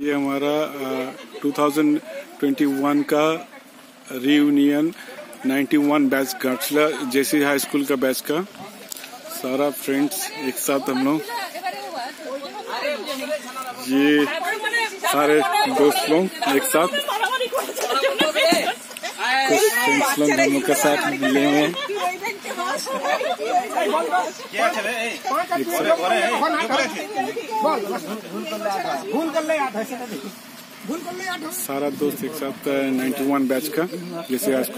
ये हमारा 2021 का reunion 91 batch Ghatshila JC high school का बैच का सारा फ्रेंड्स एक साथ हम लोग, ये सारे दोस्त लोग एक साथ, कुछ फ्रेंड्स लोग हम लोग के साथ मिले हुए हैं। सारा दोस्त एक साथ 91 बैच का जैसे आज